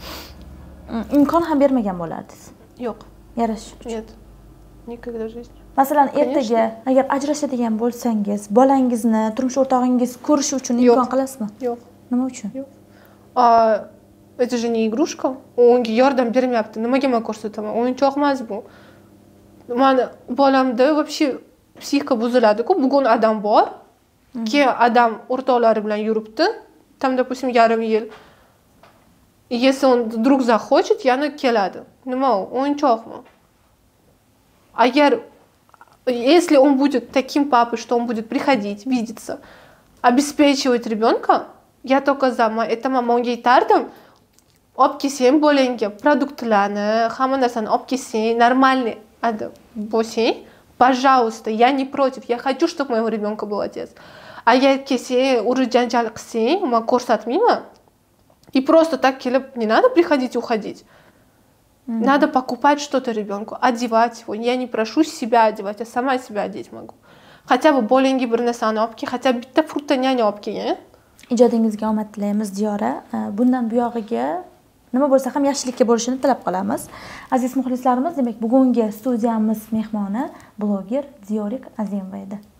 Imkon ham bermagan bo'lardingiz? Yo'q. Yarashish uchun. Нет. Никогда в жизни. Masalan, ertaga agar ajrashadigan bo'lsangiz, bolangizni turmush o'rtog'ingiz ko'rishi uchun imkon qilasizmi? Yo'q. Nima uchun? Yo'q. A, это же не игрушка. Unga yordam bermayapti. Nimaga men ko'rsataman? O'yinchoq emas bu. Mani bolamda вообще psixika buziladi-ku. Bugun adam bor. Keyin adam o'rtoqlari bilan yuribdi. Там, допустим, yarim yil. Если он вдруг захочет, yana keladi. Nima u? O'yinchoqmi? Agar если он будет таким папой, что он будет приходить, видеться, обеспечивать ребенка, я только за. Это mama unga aytardim. Olib kelsang bolangga produktlarni, hamma narsani olib kelsang, нормальный bo'lsang, пожалуйста, я не против. Я хочу, чтобы у моего ребенка был отец. А я kelsang, urib janjal qilsang, men ko'rsatmayman. И просто так kelib, не надо приходить и уходить. Mm-hmm. Надо покупать что-то ребенку, одевать его. Я не прошу себя одевать, я сама себя одеть могу. Хотя бы bolangga bir narsani olib kel, хотя бы bitta fruktanyani olib kelgin. Ijodingizga omad tilaymiz Diyora. Bundan buyog'iga nima bo'lsa ham yaxshilikka bo'lishini tilab qolamiz. Aziz muxlislarimiz, demak bugungi studiyamiz mehmoni bloger Diyorik Azimova edi.